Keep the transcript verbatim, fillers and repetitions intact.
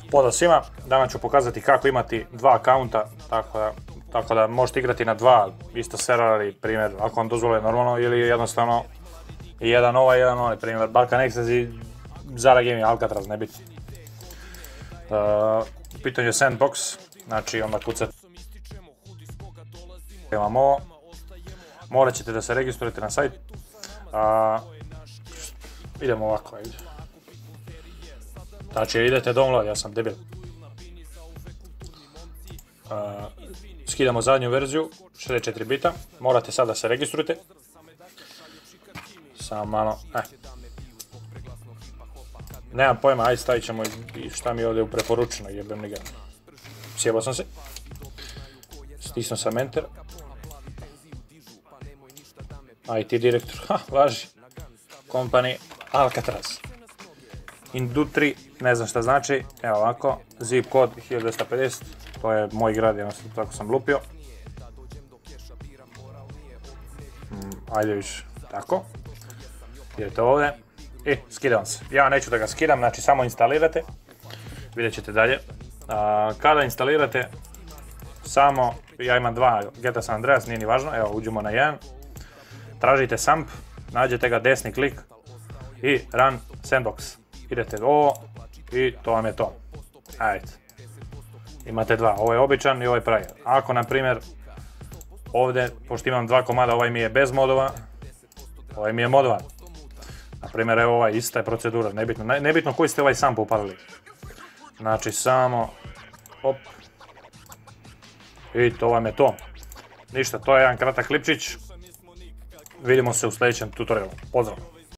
Pozdrav svima, danas ću pokazati kako imati dva akaunta, tako da, tako da možete igrati na dva isto servera, primjer, ako vam dozvole normalno, ili jednostavno jedan ovaj, jedan onaj, primjer, Balkan Ecstasy, Zara Gaming, Alcatraz, nebitno. Uh, u pitanju je Sandbox, znači onda kucate, imamo ovo, morat ćete da se registrujete na sajt. Uh, idemo ovako, ajde. Znači idete download, ja sam debil. Uh, skidamo zadnju verziju, šezdeset četiri bita, morate sad da se registrujete. Samo malo, eh. Nemam pojma, ajde stavit ćemo i šta mi je ovdje u preporučeno, jebem li ga. Sjebao sam se. Stisnuo sam enter. I T direktor, ha, laži. Company Alcatraz. Industry, ne znam šta znači, evo ovako, zip kod hiljadu dvesta pedeset, to je moj grad, jednostavno tako sam lupio. Mm, ajde više, tako. Idete ovdje i skidam se. Ja neću da ga skidam, znači samo instalirate, vidjet ćete dalje. A, kada instalirate, samo, ja imam dva G T A San Andreas, nije ni važno, evo uđemo na jedan. Tražite samp, nađete ga desni klik i run sandbox. Idete ovo i to vam je to. Ajde. Imate dva, ovo je običan i ovo je pravi. Ako na primjer ovdje, pošto imam dva komada, ovaj mi je bez modova, ovaj mi je modovan. Na primjer evo ovaj, ista je procedura, nebitno, nebitno koji ste ovaj samp upalili. Znači samo, hop. I to vam je to. Ništa, to je jedan kratak klipčić. Vidimo se u sljedećem tutorialu. Pozdrav!